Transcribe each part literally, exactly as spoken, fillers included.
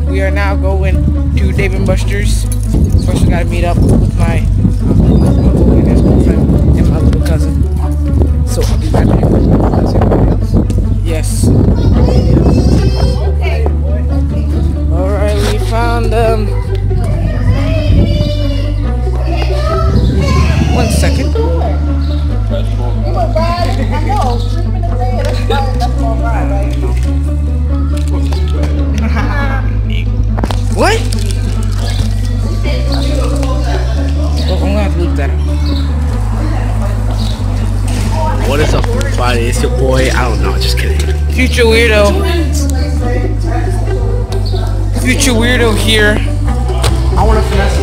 we are now going to Dave and Busters. First, we gotta meet up with my uncle and his girlfriend and my little cousin. So I'll be back there. Yes. Alright, we found um one second. What? Well, I'm gonna have to look that up. What is up, everybody? It's your boy. I don't know. Just kidding. Future weirdo. Future weirdo here. I want to finesse it.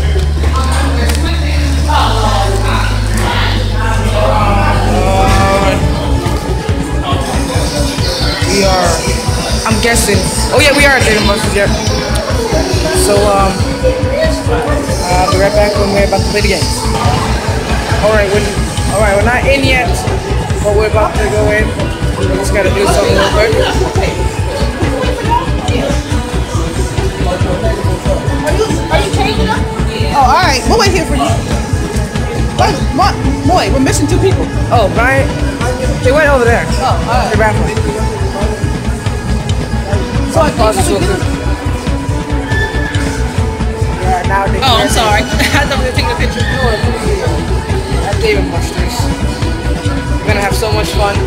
We are, I'm guessing, oh yeah, we are at Dave and Busters, yep. So, um, I'll be right back when we're about to play the game. Alright, we're, alright, we're not in yet, but we're about to go in. We just gotta do something real quick. Are you, are you changing up? Oh, alright, we'll wait here for you. Wait, boy, we're missing two people. Oh, Brian, they went over there. Oh, alright. They're back. So I pause this real quick. Yeah, now they Oh, I'm sorry. I thought we were taking a picture. At Dave and Busters. We're gonna have so much fun.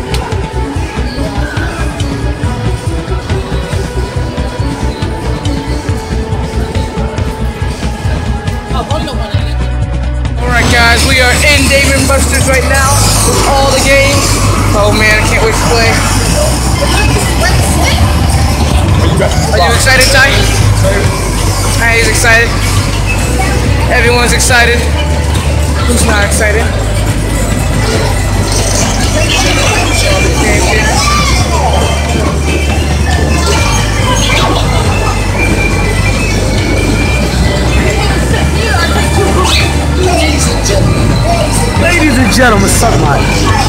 Alright guys, we are in Dave and Busters right now with all the games. Oh man, I can't wait to play. Are you excited, Ty? Ty is excited. Everyone's excited. Who's not excited? Ladies and gentlemen, sunlight.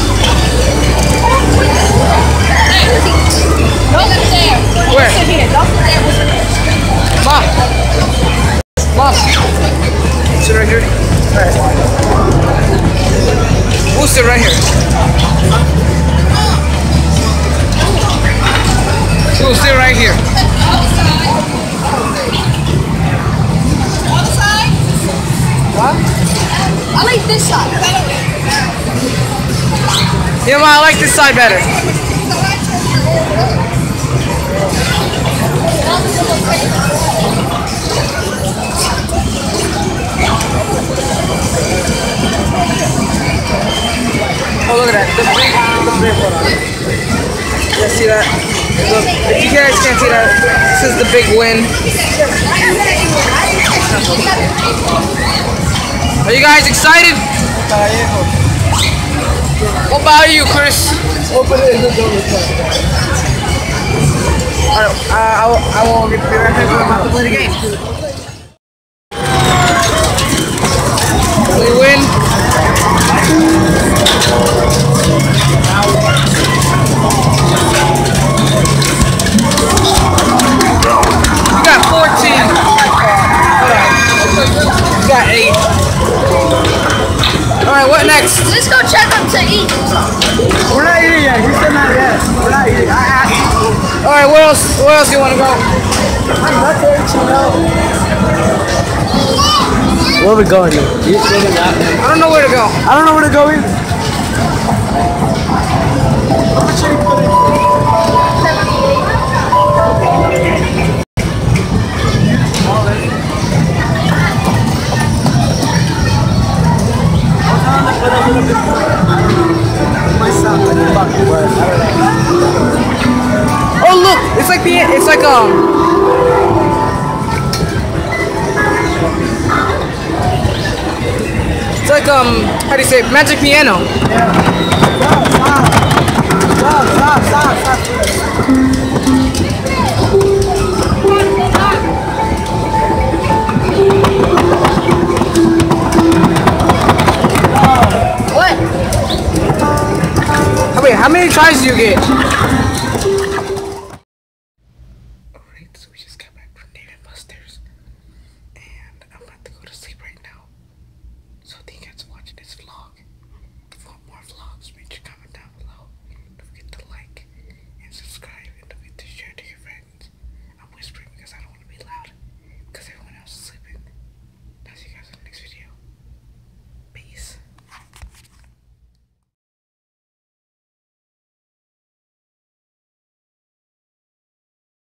Don't sit there. Where? Don't sit here. Don't sit there. Mom. Mom. Sit right here. Alright. We'll sit right here. We'll sit right here. Other side? What? I like this side. You know what? I like this side better. Oh, look at that. The big, the big one. You guys see that? Look, if you guys can't see that, this is the big win. Are you guys excited? What about you, Chris? I, I, I won't get to be right back. We're about to play the game. We win. You got fourteen. Alright. You got eight. Alright, what next? Let's go check up to eat. We're not eating yet. You said not yet. We're not eating. I asked you. Alright, where else? Where else do you want to go? I'm not there to know. Where are we going? You still in that? I don't know where to go. I don't know where to go either. Oh look, it's like the it's like um it's like um how do you say it? Magic piano. Yeah. Stop, stop, stop, stop, stop. What? Wait, how many tries do you get? Alright, so we just got back from Dave and Busters. Busters.